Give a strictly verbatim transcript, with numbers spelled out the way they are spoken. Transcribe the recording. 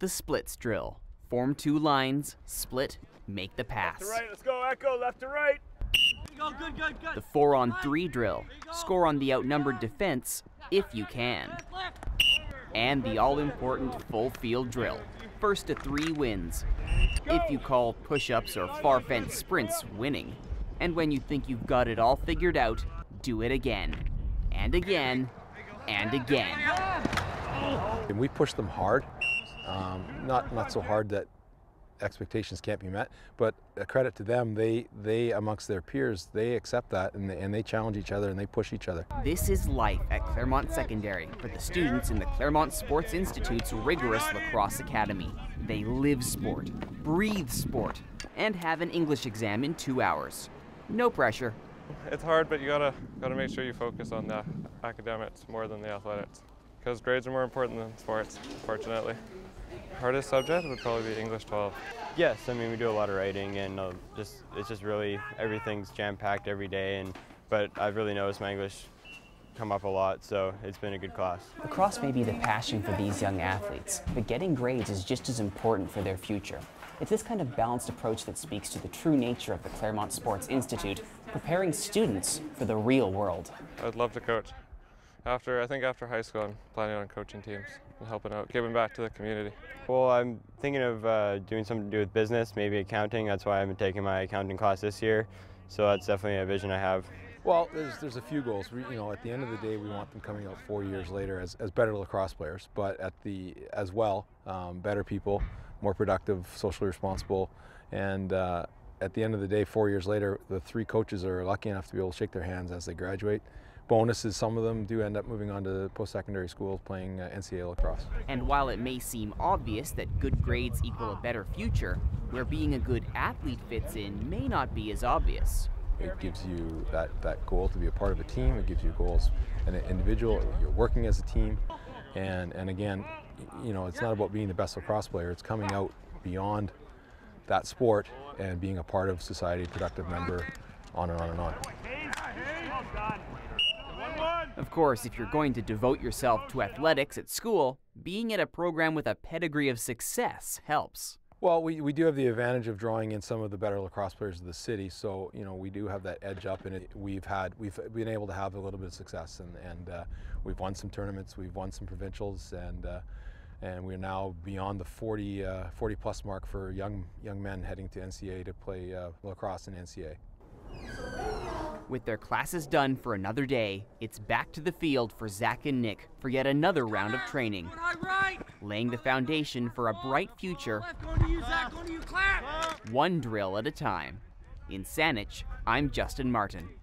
the splits drill. Form two lines, split, make the pass. Left to right, let's go, Echo, left to right. Go, good, good, good. The four on three drill. Score on the outnumbered defense if you can. And the all-important full field drill. First to three wins. If you call push-ups or far-fetched sprints winning. And when you think you've got it all figured out, do it again. And again. And again. And we push them hard. Um, not not so hard that expectations can't be met, but a credit to them, they they amongst their peers, they accept that and they, and they challenge each other and they push each other. This is life at Claremont Secondary for the students in the Claremont Sports Institute's rigorous lacrosse academy. They live sport, breathe sport, and have an English exam in two hours. No pressure. It's hard, but you gotta gotta make sure you focus on the academics more than the athletics, because grades are more important than sports, fortunately. Hardest subject would probably be English twelve. Yes, I mean we do a lot of writing, and uh, just it's just really everything's jam-packed every day. And but I've really noticed my English come up a lot, so it's been a good class. Lacrosse may be the passion for these young athletes, but getting grades is just as important for their future. It's this kind of balanced approach that speaks to the true nature of the Claremont Sports Institute, preparing students for the real world. I'd love to coach. After I think after high school, I'm planning on coaching teams and helping out, giving back to the community. Well, I'm thinking of uh, doing something to do with business, maybe accounting. That's why I've been taking my accounting class this year. So that's definitely a vision I have. Well, there's there's a few goals. We, you know, at the end of the day, we want them coming out four years later as, as better lacrosse players, but at the as well, um, better people, more productive, socially responsible, and uh, at the end of the day, four years later, the three coaches are lucky enough to be able to shake their hands as they graduate. Bonus is some of them do end up moving on to post-secondary schools playing uh, N C A A lacrosse. And while it may seem obvious that good grades equal a better future, where being a good athlete fits in may not be as obvious. It gives you that, that goal to be a part of a team. It gives you goals as an individual. You're working as a team. And, and again, you know, it's not about being the best lacrosse player. It's coming out beyond that sport and being a part of society, productive member, on and on and on. Of course, if you're going to devote yourself to athletics at school, being at a program with a pedigree of success helps. Well, we, we do have the advantage of drawing in some of the better lacrosse players of the city, so you know we do have that edge up, and we've had we've been able to have a little bit of success, and and uh, we've won some tournaments, we've won some provincials, and uh, and we're now beyond the forty uh, forty plus mark for young young men heading to N C A A to play uh, lacrosse in N C A A. With their classes done for another day, it's back to the field for Zach and Nick for yet another round of training, laying the foundation for a bright future, one drill at a time. In Saanich, I'm Justin Martin.